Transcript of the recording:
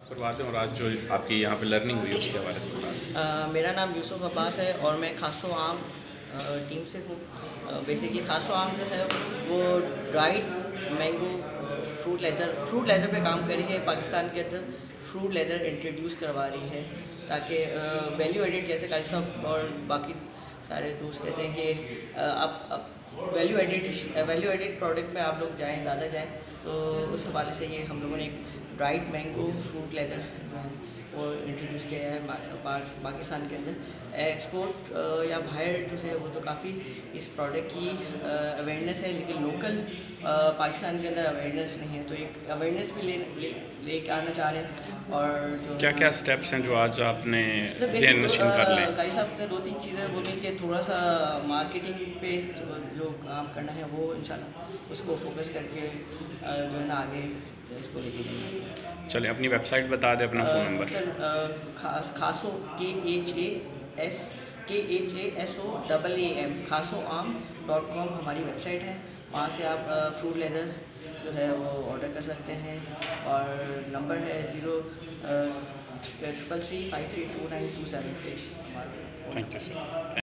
करवाते हैं और आज जो आपकी यहाँ पे लर्निंग हुई उसके हवाले से बताएं। मेरा नाम यूसुफ अब्बास है और मैं खासो आम टीम से हूँ। बेसिकली खासो आम जो है वो ड्राइड मैंगो फ्रूट लेदर पे काम कर रही है। पाकिस्तान के अंदर फ्रूट लेदर इंट्रोड्यूस करवा रही है ताकि वैल्यू एडिड, जैसे काली साहब और बाकी सारे दोस्त कहते हैं कि आप वैल्यू एडिड प्रोडक्ट में आप लोग जाएँ, ज़्यादा जाएँ, तो उस हवाले से ये हम लोगों ने एक ड्राइड मैंगो फ्रूट लेदर जो है वो इंट्रोड्यूस किया है पाकिस्तान के अंदर। एक्सपोर्ट या बाहर जो है वो तो काफ़ी इस प्रोडक्ट की अवेयरनेस है, लेकिन लोकल पाकिस्तान के अंदर अवेयरनेस नहीं है, तो एक अवेयरनेस भी लेके आना चाह रहे हैं। और जो क्या क्या स्टेप्स हैं जो आज आपने बेसिक नशीन कर लें? काई साहब ने 2-3 चीज़ें बोली कि थोड़ा सा मार्केटिंग पे जो काम करना है वो इंशाल्लाह उसको फोकस करके जो है ना आगे इसको लेके जाएंगे। चलिए अपनी वेबसाइट बता दें, अपना फ़ोन नंबर। सर खासो KHASOAAM खासोआम.com हमारी वेबसाइट है। वहाँ से आप फ्रूट लेदर जो है वो ऑर्डर कर सकते हैं और नंबर है 03335329276 हमारा। Thank you sir.